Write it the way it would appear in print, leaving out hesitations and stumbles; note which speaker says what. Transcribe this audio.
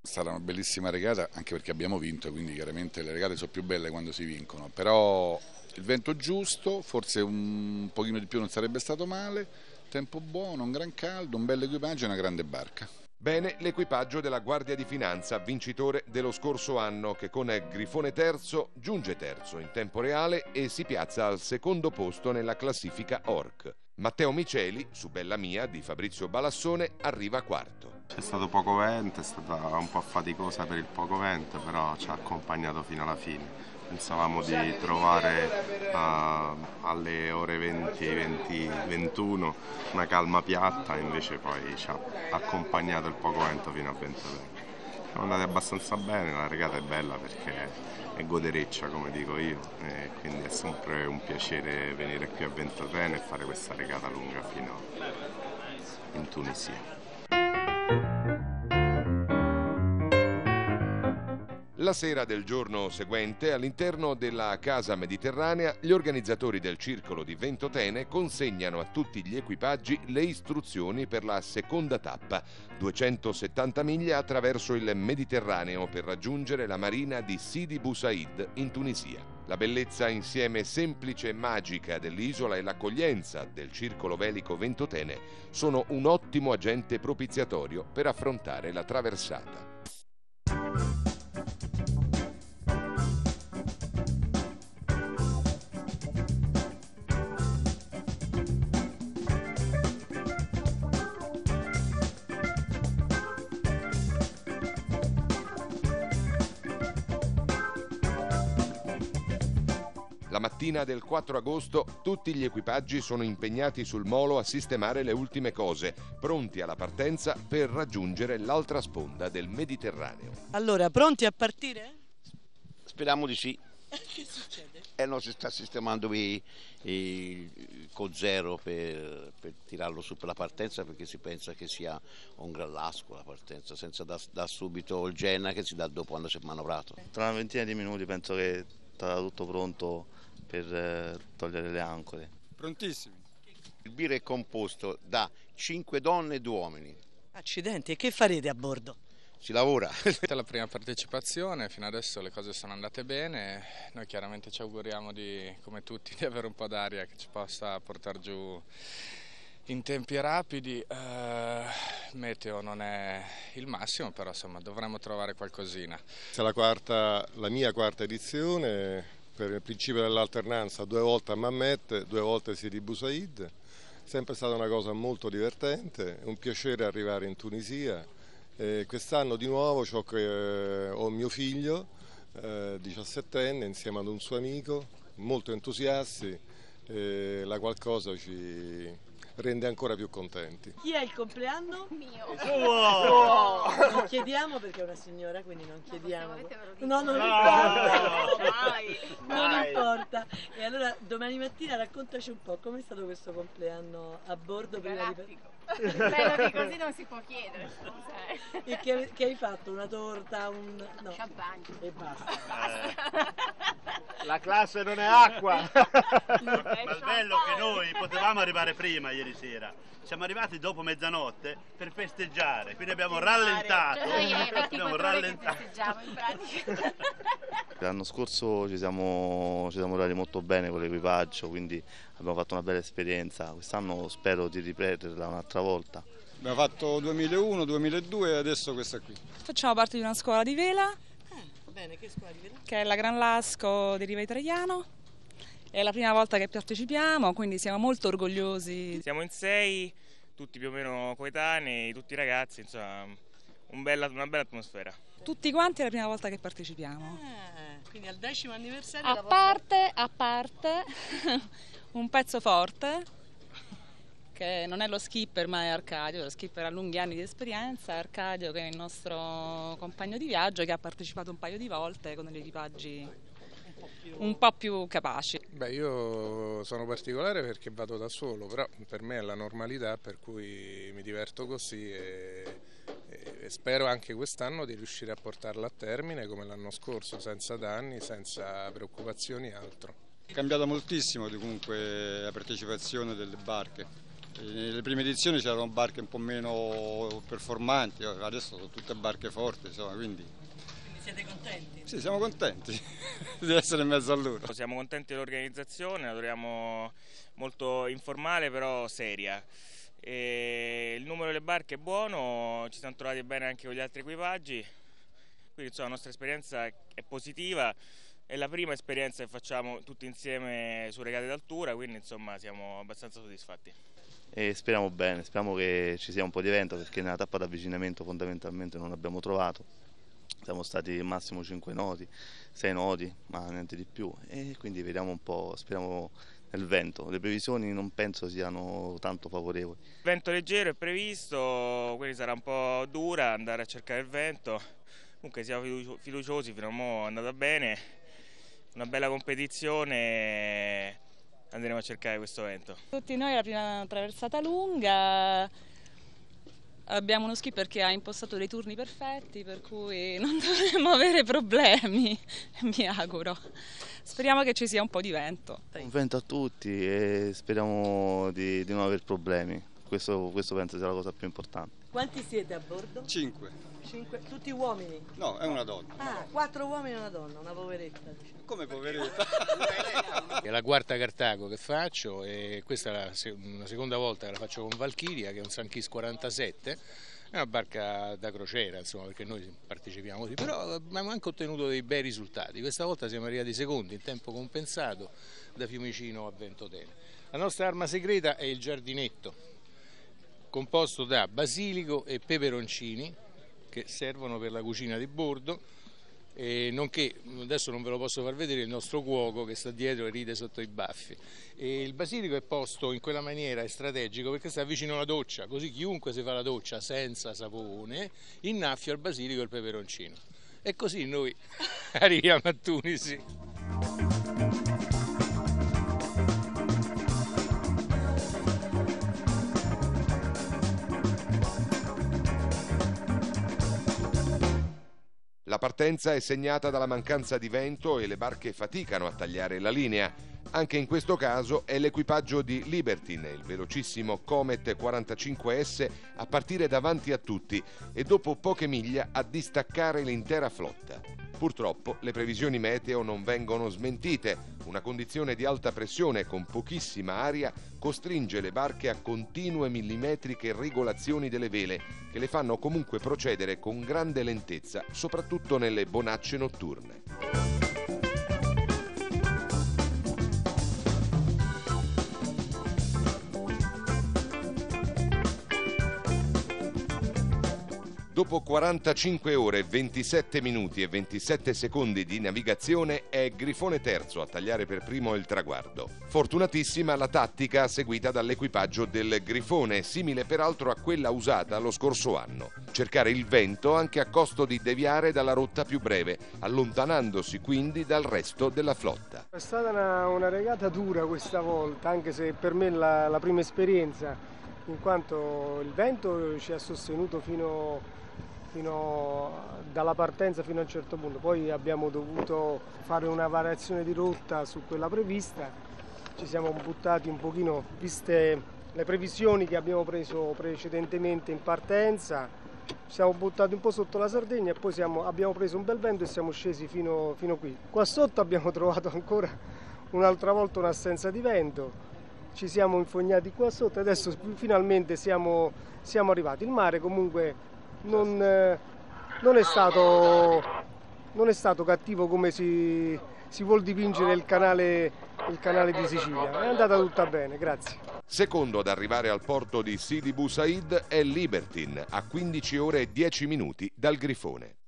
Speaker 1: È stata una bellissima regata anche perché abbiamo vinto, quindi chiaramente le regate sono più belle quando si vincono, però il vento giusto, forse un pochino di più non sarebbe stato male, tempo buono, un gran caldo, un bel equipaggio e una grande barca.
Speaker 2: Bene l'equipaggio della Guardia di Finanza, vincitore dello scorso anno, che con Grifone terzo giunge terzo in tempo reale e si piazza al secondo posto nella classifica ORC. Matteo Miceli, su Bella Mia di Fabrizio Balassone, arriva quarto.
Speaker 3: C'è stato poco vento, è stata un po' faticosa per il poco vento, però ci ha accompagnato fino alla fine. Pensavamo di trovare alle ore 20, 20, 21 una calma piatta, invece poi ci ha accompagnato il poco vento fino a Ventotene. Siamo andati abbastanza bene, la regata è bella perché è godereccia come dico io, e quindi è sempre un piacere venire qui a Ventotene e fare questa regata lunga fino in Tunisia.
Speaker 2: La sera del giorno seguente, all'interno della Casa Mediterranea, gli organizzatori del Circolo di Ventotene consegnano a tutti gli equipaggi le istruzioni per la seconda tappa, 270 miglia attraverso il Mediterraneo per raggiungere la marina di Sidi Bou Said in Tunisia. La bellezza insieme semplice e magica dell'isola e l'accoglienza del Circolo Velico Ventotene sono un ottimo agente propiziatorio per affrontare la traversata. La mattina del 4 agosto tutti gli equipaggi sono impegnati sul molo a sistemare le ultime cose, pronti alla partenza per raggiungere l'altra sponda del Mediterraneo.
Speaker 4: Allora, pronti a partire?
Speaker 5: Speriamo di sì.
Speaker 4: Che succede?
Speaker 5: No, si sta sistemando con zero per tirarlo su per la partenza, perché si pensa che sia un gran lasco la partenza, senza da subito il Genna che si dà dopo quando si è manovrato.
Speaker 6: Tra una ventina di minuti penso che sarà tutto pronto per togliere le ancore.
Speaker 7: Prontissimi.
Speaker 5: Il BIR è composto da 5 donne e 2 uomini.
Speaker 4: Accidenti, e che farete a bordo?
Speaker 5: Si lavora.
Speaker 7: Questa è la prima partecipazione, fino adesso le cose sono andate bene, noi chiaramente ci auguriamo come tutti di avere un po' d'aria che ci possa portare giù in tempi rapidi. Il meteo non è il massimo, però insomma dovremmo trovare qualcosina.
Speaker 8: Questa è la mia quarta edizione, per il principio dell'alternanza, 2 volte a Mammet, 2 volte a Sidi Bou Said, sempre stata una cosa molto divertente, è un piacere arrivare in Tunisia. Quest'anno di nuovo ho mio figlio, 17enne, insieme ad un suo amico, molto entusiasti, la qual cosa ci rende ancora più contenti.
Speaker 4: Chi è il compleanno?
Speaker 9: Mio.
Speaker 4: Non chiediamo perché è una signora, quindi non chiediamo. No, non importa. E allora domani mattina raccontaci un po' com'è stato questo compleanno a bordo prima di...
Speaker 9: Bello di così non si può chiedere.
Speaker 4: E che hai fatto? Una torta? No.
Speaker 9: Champagne.
Speaker 4: E basta.
Speaker 10: La classe non è acqua.
Speaker 11: Ma il bello è che noi potevamo arrivare prima ieri sera. Siamo arrivati dopo mezzanotte per festeggiare, quindi abbiamo rallentato.
Speaker 9: Abbiamo rallentato. Festeggiamo in pratica.
Speaker 6: L'anno scorso ci siamo trovati molto bene con l'equipaggio, quindi abbiamo fatto una bella esperienza. Quest'anno spero di ripeterla un'altra volta.
Speaker 7: Abbiamo fatto 2001, 2002 e adesso questa qui.
Speaker 12: Facciamo parte di una scuola di vela.
Speaker 4: Bene, che scuola di vela?
Speaker 12: Che è la Gran Lasco di Riva Italiano. È la prima volta che partecipiamo, quindi siamo molto orgogliosi.
Speaker 13: Siamo in 6, tutti più o meno coetanei, tutti ragazzi, insomma, una bella atmosfera.
Speaker 12: Tutti quanti è la prima volta che partecipiamo.
Speaker 4: Quindi al 10° anniversario...
Speaker 12: A parte, un pezzo forte, che non è lo skipper ma è Arcadio. Lo skipper ha lunghi anni di esperienza, Arcadio che è il nostro compagno di viaggio, che ha partecipato un paio di volte con gli equipaggi un po' più capaci.
Speaker 7: Beh, io sono particolare perché vado da solo, però per me è la normalità, per cui mi diverto così e spero anche quest'anno di riuscire a portarla a termine come l'anno scorso, senza danni, senza preoccupazioni e altro. È cambiata moltissimo comunque la partecipazione delle barche.
Speaker 14: Nelle prime edizioni c'erano barche un po' meno performanti, adesso sono tutte barche forti, insomma, quindi
Speaker 4: siete contenti?
Speaker 14: Sì, siamo contenti di essere in mezzo a loro.
Speaker 13: Siamo contenti dell'organizzazione, la troviamo molto informale però seria. E il numero delle barche è buono, ci siamo trovati bene anche con gli altri equipaggi, quindi insomma, la nostra esperienza è positiva. È la prima esperienza che facciamo tutti insieme su regate d'altura, quindi insomma siamo abbastanza soddisfatti.
Speaker 6: E speriamo bene, speriamo che ci sia un po' di vento, perché nella tappa d'avvicinamento fondamentalmente non abbiamo trovato. Siamo stati massimo 5 nodi, 6 nodi, ma niente di più, e quindi vediamo un po', speriamo nel vento. Le previsioni non penso siano tanto favorevoli.
Speaker 13: Il vento leggero è previsto, quindi sarà un po' dura andare a cercare il vento. Comunque siamo fiduciosi, fino a mo' è andata bene, una bella competizione, andremo a cercare questo vento.
Speaker 12: Tutti noi la prima traversata lunga, abbiamo uno skipper che ha impostato dei turni perfetti, per cui non dovremmo avere problemi, mi auguro. Speriamo che ci sia un po' di vento.
Speaker 6: Un vento a tutti e speriamo di non avere problemi. Questo penso sia la cosa più importante.
Speaker 4: Quanti siete a bordo?
Speaker 14: 5.
Speaker 4: 5, tutti uomini?
Speaker 14: No, è una donna.
Speaker 4: Ah, 4 uomini e una donna, una poveretta. Diciamo.
Speaker 14: Come poveretta?
Speaker 15: È la quarta Cartago che faccio e questa è una seconda volta che la faccio con Valchiria, che è un Sunkist 47. È una barca da crociera, insomma, perché noi partecipiamo così, però abbiamo anche ottenuto dei bei risultati. Questa volta siamo arrivati secondi in tempo compensato da Fiumicino a Ventotene. La nostra arma segreta è il giardinetto, composto da basilico e peperoncini che servono per la cucina di bordo, e nonché, adesso non ve lo posso far vedere, il nostro cuoco che sta dietro e ride sotto i baffi. E il basilico è posto in quella maniera, è strategico, perché sta vicino alla doccia, così chiunque si fa la doccia senza sapone innaffia il basilico e il peperoncino, e così noi arriviamo a Tunisi.
Speaker 2: La partenza è segnata dalla mancanza di vento e le barche faticano a tagliare la linea. Anche in questo caso è l'equipaggio di Libertine, il velocissimo Comet 45S, a partire davanti a tutti e dopo poche miglia a distaccare l'intera flotta. Purtroppo le previsioni meteo non vengono smentite. Una condizione di alta pressione con pochissima aria costringe le barche a continue millimetriche regolazioni delle vele, che le fanno comunque procedere con grande lentezza, soprattutto nelle bonacce notturne. Dopo 45 ore, 27 minuti e 27 secondi di navigazione è Grifone terzo a tagliare per primo il traguardo. Fortunatissima la tattica seguita dall'equipaggio del Grifone, simile peraltro a quella usata lo scorso anno. Cercare il vento anche a costo di deviare dalla rotta più breve, allontanandosi quindi dal resto della flotta.
Speaker 16: È stata una regata dura questa volta, anche se per me è la prima esperienza, in quanto il vento ci ha sostenuto dalla partenza fino a un certo punto. Poi abbiamo dovuto fare una variazione di rotta su quella prevista, ci siamo buttati un pochino, viste le previsioni che abbiamo preso precedentemente in partenza, ci siamo buttati un po' sotto la Sardegna e poi abbiamo preso un bel vento e siamo scesi fino qui. Qua sotto abbiamo trovato ancora un'altra volta un'assenza di vento, ci siamo infognati qua sotto e adesso finalmente siamo arrivati. Il mare comunque non è stato cattivo come si vuol dipingere il canale di Sicilia. È andata tutta bene, grazie.
Speaker 2: Secondo ad arrivare al porto di Sidi Bou Said è Libertine, a 15 ore e 10 minuti dal Grifone.